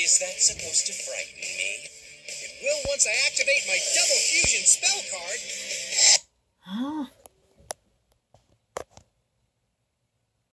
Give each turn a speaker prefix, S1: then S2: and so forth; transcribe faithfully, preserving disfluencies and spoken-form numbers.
S1: Is that supposed to frighten me?
S2: It will once I activate my double fusion spell card.